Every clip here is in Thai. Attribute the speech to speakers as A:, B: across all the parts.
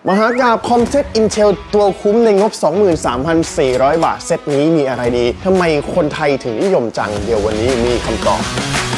A: มหากาพย์คอมเซ็ต Intel ตัวคุ้มในงบ 23,400 บาทเซตนี้มีอะไรดีทำไมคนไทยถึงนิยมจังเดี๋ยววันนี้มีคำตอบ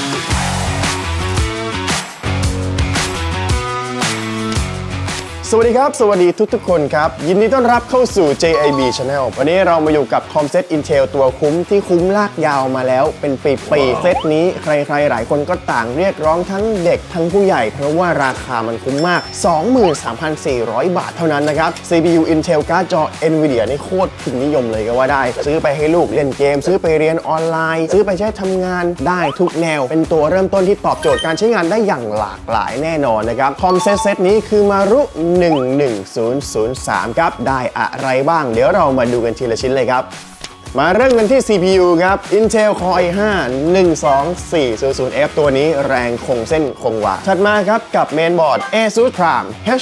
A: สวัสดีครับสวัสดีทุกคนครับยินดีต้อนรับเข้าสู่ JIB Channel วันนี้เรามาอยู่กับคอมเซ็ต Intel ตัวคุ้มที่คุ้มลากยาวมาแล้วเป็นปีๆเซตนี้ใครๆหลายคนก็ต่างเรียกร้องทั้งเด็กทั้งผู้ใหญ่เพราะว่าราคามันคุ้มมาก 23,400 บาทเท่านั้นนะครับ CPU Intel การ์ดจอ Nvidia นี่โคตรพิมพ์นิยมเลยก็ว่าได้ซื้อไปให้ลูกเล่นเกมซื้อไปเรียนออนไลน์ซื้อไปใช้ทำงานได้ทุกแนวเป็นตัวเริ่มต้นที่ตอบโจทย์การใช้งานได้อย่างหลากหลายแน่นอนนะครับคอมเซ็ตนี้คือมารุ11003 ครับได้อะไรบ้างเดี๋ยวเรามาดูกันทีละชิ้นเลยครับมาเริ่มกันที่ CPU ครับ Intel Core i5 12400F ตัวนี้แรงคงเส้นคงวาถัดมาครับกับเมนบอร์ด ASUS Prime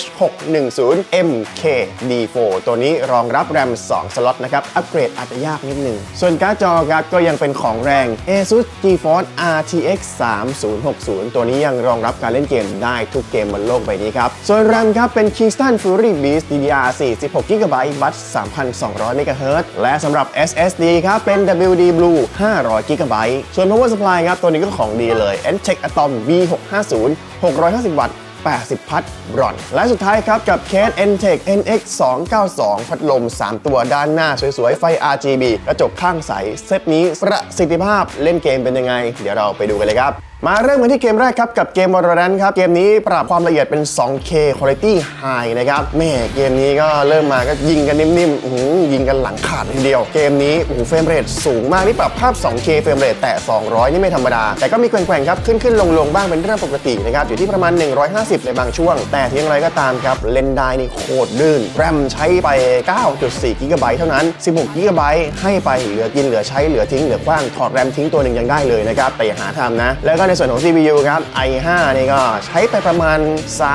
A: H610MKD4 ตัวนี้รองรับแรม2 สล็อตนะครับอัปเกรดอาจจะยากนิดนึงส่วนการ์ดจอครับก็ยังเป็นของแรง ASUS GeForce RTX 3060 ตัวนี้ยังรองรับการเล่นเกมได้ทุกเกมบนโลกใบนี้ครับส่วนแรมครับเป็น Kingston Fury Beast DDR4 16GB บัส 3,200 MHz และสำหรับ SSD ครับเป็น WD Blue 500GB ส่วน Power Supply ครับตัวนี้ก็ของดีเลย Entech Atom B650 650 วัตต์80 พัทบรอนและสุดท้ายครับกับเคส Entech NX292 พัดลม3ตัวด้านหน้าสวยๆไฟ RGB กระจกข้างใสเซตนี้ประสิทธิภาพเล่นเกมเป็นยังไงเดี๋ยวเราไปดูกันเลยครับมาเริ่มกันที่เกมแรกครับกับเกม Valorant ครับเกมนี้ปรับความละเอียดเป็น 2K Quality High นะครับแม่เกมนี้ก็เริ่มมาก็ยิงกันนิ่มๆยิงกันหลังขาดทีเดียวเกมนี้เฟรมเรทสูงมากนี่ปรับภาพ 2K เฟรมเรทแต่200นี่ไม่ธรรมดาแต่ก็มีแกว่งๆครับขึ้นลงบ้างเป็นเรื่องปกตินะครับอยู่ที่ประมาณ150ในบางช่วงแต่ที่อย่างไรก็ตามครับเล่นได้นี่โคตรลื่นแรมใช้ไป 9.4 GB เท่านั้น16 GB ให้ไปเหลือกินเหลือใช้เหลือทิ้งเหลือขว้างถอดแรมทิ้งตัวหนึ่งยังได้เลยนะครับแต่อย่าหาทำนะแล้วก็ในส่วนของ CPU ครับ i5 นี่ก็ใช้ไปประมาณ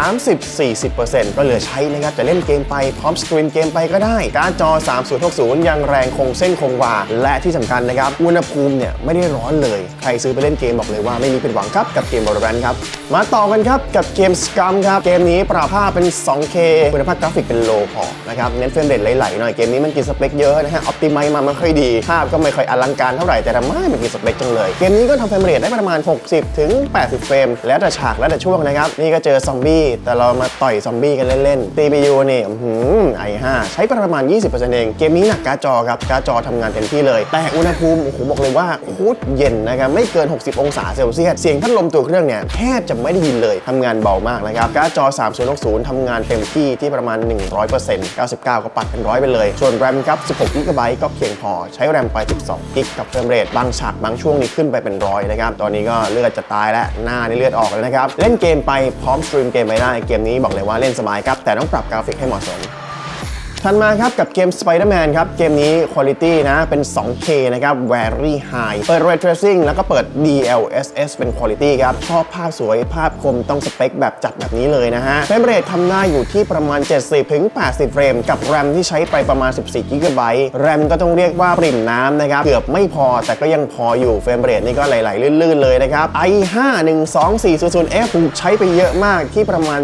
A: 30-40% ก็เหลือใช้นะครับจะเล่นเกมไปพร้อมสตรีมเกมไปก็ได้การ์ดจอ 3060 ยังแรงคงเส้นคงวาและที่สำคัญนะครับอุณหภูมิเนี่ยไม่ได้ร้อนเลยใครซื้อไปเล่นเกมบอกเลยว่าไม่มีผิดหวังครับกับเกม Valorant ครับมาต่อกันครับกับเกม Scum ครับเกมนี้ปรับภาพเป็น 2K คุณภาพกราฟิกเป็น low พอนะครับเน้นเฟรมเรทไหลๆหน่อยเกมนี้มันกินสเปคเยอะนะฮะ Optimize มาไม่ค่อยดีภาพก็ไม่ค่อยอลังการเท่าไหร่แต่ทำไมมันกินสเปคจังเลยเกมนี้ก็ทำเฟรมเรทได้ประมาณ 60-80 เฟรมแล้วแต่ฉากแล้วแต่ช่วงนะครับนี่ก็เจอซอมบี้แต่เรามาต่อยซอมบี้กันเล่นๆ CPU นี่i5 ใช้ประมาณ 20% เองเกมนี้หนักการ์ดจอครับการ์ดจอทำงานเต็มที่เลยแต่อุณหภูมิบอกเลยว่าโคตรเย็นนะครับไม่เกิน60องศาเซลเซียสเสียงพัดลมตัวเครื่องเนี่ยแทบจะไม่ได้ยินเลยทำงานเบามากนะครับการ์ดจอ3060ทำงานเต็มที่ประมาณ 100% 99ก็ปัดเป็น100ไปเลยส่วนแรมครับ16 GB ก็เพียงพอใช้แรมไป12 GB กับเฟรมเรทบางฉากบางช่วงนี้ขึ้นไปเป็น100นะครับตอนนี้ก็เลือดจะตายแล้วหน้านี่เลือดออกเลยนะครับเล่นเกมไปพร้อมสตรีมเกมไปได้เกมนี้บอกเลยว่าเล่นสบายครับแต่ต้องปรับกราฟิกให้เหมาะสมถัดมาครับกับเกม Spider-Man ครับเกมนี้ Quality นะเป็น 2K นะครับ Very High เปิด Ray Tracing แล้วก็เปิด DLSS เป็น Quality ครับชอบภาพสวยภาพคมต้องสเปคแบบจัดแบบนี้เลยนะฮะเฟรมเรททำได้อยู่ที่ประมาณ 70-80 เฟรมกับแรมที่ใช้ไปประมาณ 14 GB แรมก็ต้องเรียกว่าปริ่มน้ำนะครับเกือบไม่พอแต่ก็ยังพออยู่เฟรมเรทนี่ก็ไหลๆลื่นๆเลยนะครับ i5 12400F ถูกใช้ไปเยอะมากที่ประมาณ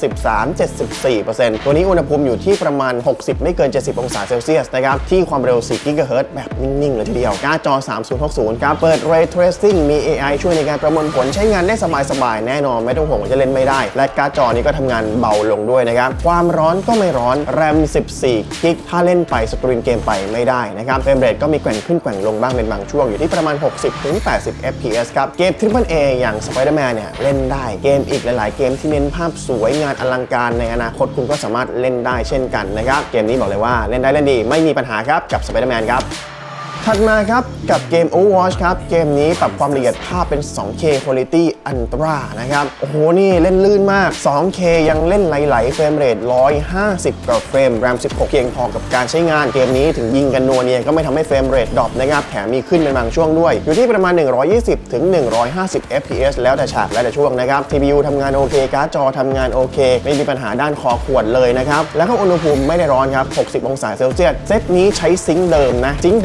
A: 73-74% ตัวนี้อุณหภูมิอยู่ที่ประมาณ60ไม่เกิน70องศาเซลเซียสนะครับที่ความเร็ว4 GHz แบบนิ่งๆเลยทีเดียวการ์ดจอ3060ครับเปิด Ray Tracing มี AI ช่วยในการประมวลผลใช้งานได้สบายๆแน่นอนไม่ต้องห่วงว่าจะเล่นไม่ได้และการ์ดจอนี้ก็ทำงานเบาลงด้วยนะครับความร้อนก็ไม่ร้อนแรม14 กิกถ้าเล่นไปสตรีมเกมไปไม่ได้นะครับเฟรมเรทก็มีแกว่งขึ้นแกว่งลงบ้างเป็นบางช่วงอยู่ที่ประมาณ 60-80 fps ครับเกม AAA อย่าง Spider-Man เนี่ยเล่นได้เกมอีกหลายๆเกมที่เน้นภาพสวยงานอลังการในอนาคตคุณก็สามารถเล่นได้เช่นกันนะครับเกมนี้บอกเลยว่าเล่นได้เล่นดีไม่มีปัญหาครับกับ Spider-Man ครับถัดมาครับกับเกม Overwatch ครับเกมนี้ปรับความละเอียดภาพเป็น 2K Quality Ultra นะครับโอ้โหนี่เล่นลื่นมาก 2K ยังเล่นไหลๆเฟรมเรท150กว่าเฟรม RAM 16เพียงพอกับการใช้งานเกมนี้ถึงยิงกันนัวเนียก็ไม่ทำให้เฟรมเรทดรอปนะครับแถมมีขึ้นเป็นบางช่วงด้วยอยู่ที่ประมาณ120-150 fps แล้วแต่ฉากแล้วแต่ช่วงนะครับ CPU ทำงานโอเคการ์ดจอทำงานโอเคไม่มีปัญหาด้านคอขวดเลยนะครับแล้วก็อุณหภูมิไม่ได้ร้อนครับ60องศาเซลเซียสเซตนี้ใช้ซิงค์เดิมนะซิงค์เดิมบาง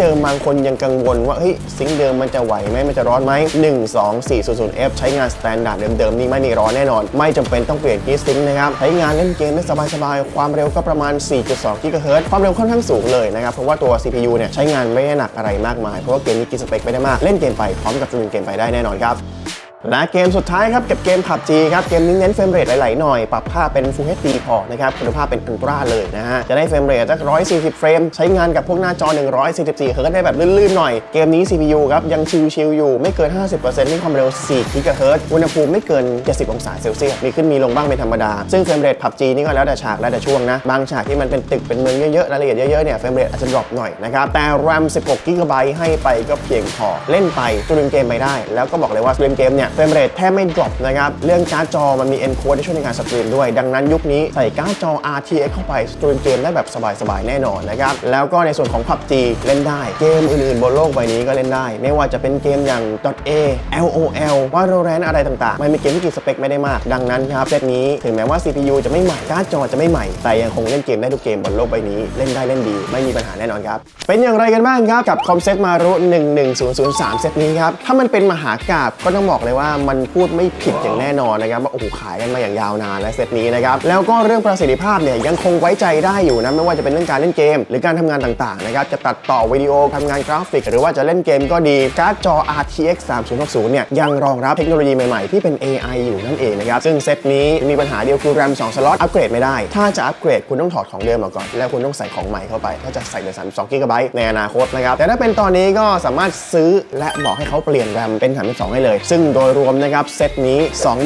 A: คนยังกังวลว่าเฮ้ยซิงค์เดิมมันจะไหวไหมมันจะร้อนไหม 12400F ใช้งานสแตนดาร์ดเดิมๆนี่ไม่มีร้อนแน่นอนไม่จำเป็นต้องเปลี่ยนฮีทซิงค์นะครับใช้งานเล่นเกมได้สบายๆความเร็วก็ประมาณ 4.2 GHz ความเร็วค่อนข้างสูงเลยนะครับเพราะว่าตัว CPU เนี่ยใช้งานไม่ได้หนักอะไรมากมายเพราะว่าเกมนี้กินสเปคไม่ได้มากเล่นเกมไปพร้อมกับสตรีมเกมไปได้แน่นอนครับและเกมสุดท้ายครับกับเกม PUBG ครับเกมนี้เน้นเฟรมเรทไหลๆหน่อยปรับภาพเป็น Full HD พอนะครับคุณภาพเป็นอัลตร้าเลยนะฮะจะได้เฟรมเรทสัก140เฟรมใช้งานกับพวกหน้าจอ144เฮิร์ตซ์ได้แบบลื่นๆหน่อยเกมนี้ CPU ครับยังชิลๆอยู่ไม่เกิน 50% ที่ความเร็ว4 GHz อุณหภูมิไม่เกิน70องศาเซลเซียสมีขึ้นมีลงบ้างเป็นธรรมดาซึ่งเฟรมเรท PUBG นี่ก็แล้วแต่ฉากแล้วแต่ช่วงนะบางฉากที่มันเป็นตึกเป็นเมืองเยอะๆรายละเอียดเยอะๆเนี่ยเฟรมเรทอาจจะดรอปหน่อยนะครับแต่ RAM 16 GB ให้ไปก็เพียงพอเล่นไปสตรีมเกมไปได้แล้วก็บอกเลยว่าสตรีมเกมเนี่ยเฟรมเรทแทบไม่ดรอปนะครับเรื่องการ์ดจอมันมี encode ที่ช่วยในการสตรีมด้วยดังนั้นยุคนี้ใส่การ์ดจอ RTX เข้าไปสตรีมเกมได้แบบสบายๆแน่นอนนะครับแล้วก็ในส่วนของ PUBG เล่นได้เกมอื่นๆบนโลกใบนี้ก็เล่นได้ไม่ว่าจะเป็นเกมอย่าง .A LOL Valorant อะไรต่างๆมันมีเกมที่กินสเปคไม่ได้มากดังนั้นครับเซตนี้ถึงแม้ว่า CPU จะไม่ใหม่การ์ดจอจะไม่ใหม่แต่ยังคงเล่นเกมได้ทุกเกมบนโลกใบนี้เล่นได้เล่นดีไม่มีปัญหาแน่นอนครับเป็นอย่างไรกันบ้างครับกับคอมเซ็ตมารุ11003เซตนี้ครับถ้ามันเป็นมหากาพย์ก็ต้องบอกเลยว่ามันพูดไม่ผิดอย่างแน่นอนนะครับว่าโอ้โหขายกันมาอย่างยาวนานและเซตนี้นะครับแล้วก็เรื่องประสิทธิภาพเนี่ยยังคงไว้ใจได้อยู่นะไม่ว่าจะเป็นเรื่องการเล่นเกมหรือการทำงานต่างๆนะครับจะตัดต่อวิดีโอทำงานกราฟิกหรือว่าจะเล่นเกมก็ดีการ์ดจอ RTX 3060เนี่ยยังรองรับเทคโนโลยีใหม่ๆที่เป็น AI อยู่นั่นเองนะครับซึ่งเซตนี้มีปัญหาเดียวคือ RAM 2 สล็อตอัปเกรดไม่ได้ถ้าจะอัปเกรดคุณต้องถอดของเดิมออกก่อนแล้วคุณต้องใส่ของใหม่เข้าไปถ้าจะใส่เป็น32 GB ในอนาคตนะครับแต่ถ้าเป็นตอนนี้ก็สามารถซื้อและบอกให้เขาเปลี่ยน RAM เป็น32ให้เลยซึ่งโดยรวมนะครับเซตนี้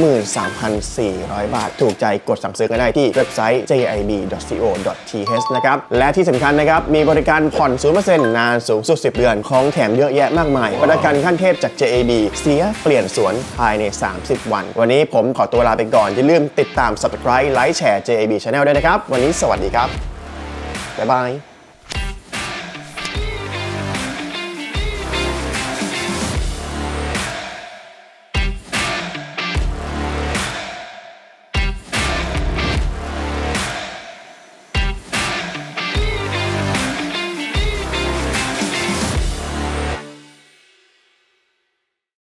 A: 23,400 บาทถูกใจกดสั่งซื้อกันได้ที่เว็บไซต์ jib.co.th นะครับและที่สำคัญนะครับมีบริการผ่อน 0% นานสูงสุด10 เดือนของแถมเยอะแยะมากมายประกันขั้นเทพจาก JAB เสียเปลี่ยนสวนภายใน30 วันวันนี้ผมขอตัวลาไปก่อนอย่าลืมติดตาม Subscribe ไลค์แชร์ JAB Channel ด้วยนะครับวันนี้สวัสดีครับบ๊ายบาย